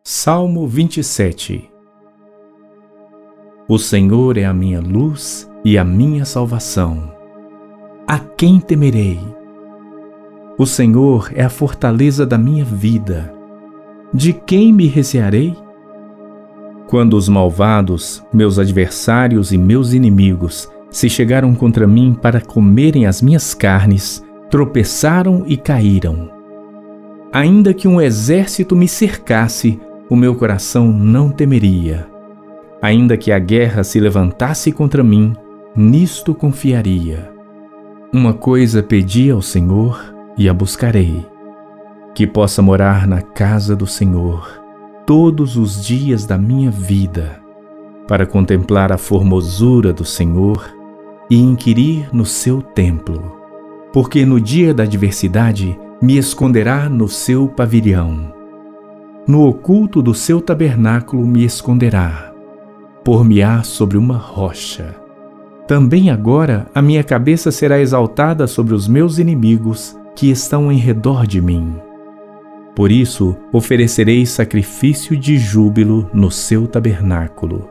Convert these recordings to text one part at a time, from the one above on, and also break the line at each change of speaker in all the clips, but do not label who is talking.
Salmo 27. O Senhor é a minha luz e a minha salvação. A quem temerei? O Senhor é a fortaleza da minha vida. De quem me recearei? Quando os malvados, meus adversários e meus inimigos, se chegaram contra mim para comerem as minhas carnes, tropeçaram e caíram. Ainda que um exército me cercasse, o meu coração não temeria. Ainda que a guerra se levantasse contra mim, nisto confiaria. Uma coisa pedi ao Senhor e a buscarei: que possa morar na casa do Senhor todos os dias da minha vida, para contemplar a formosura do Senhor e inquirir no seu templo. Porque no dia da adversidade me esconderá no seu pavilhão. No oculto do seu tabernáculo me esconderá. Por-me-á sobre uma rocha. Também agora a minha cabeça será exaltada sobre os meus inimigos que estão em redor de mim. Por isso oferecerei sacrifício de júbilo no seu tabernáculo.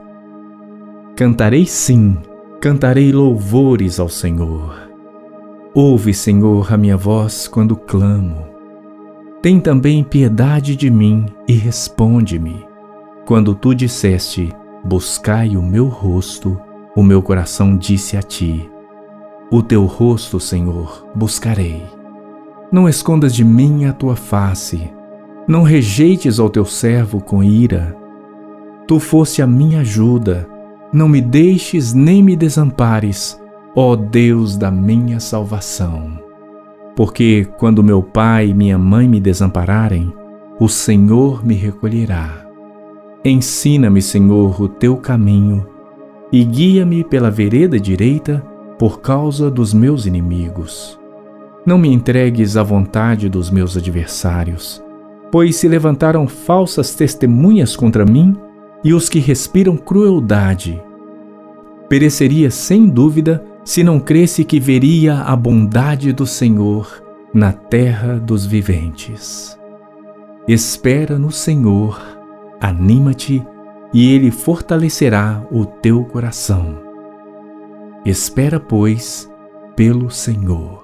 Cantarei sim, cantarei louvores ao Senhor. Ouve, Senhor, a minha voz quando clamo. Tem também piedade de mim e responde-me. Quando tu disseste: buscai o meu rosto, o meu coração disse a ti: o teu rosto, Senhor, buscarei. Não escondas de mim a tua face, não rejeites ao teu servo com ira. Tu foste a minha ajuda, não me deixes nem me desampares, ó Deus da minha salvação. Porque quando meu pai e minha mãe me desampararem, o Senhor me recolherá. Ensina-me, Senhor, o teu caminho e guia-me pela vereda direita por causa dos meus inimigos. Não me entregues à vontade dos meus adversários, pois se levantaram falsas testemunhas contra mim e os que respiram crueldade. Pereceria sem dúvida se não cresse que veria a bondade do Senhor na terra dos viventes. Espera no Senhor, anima-te, e Ele fortalecerá o teu coração. Espera, pois, pelo Senhor.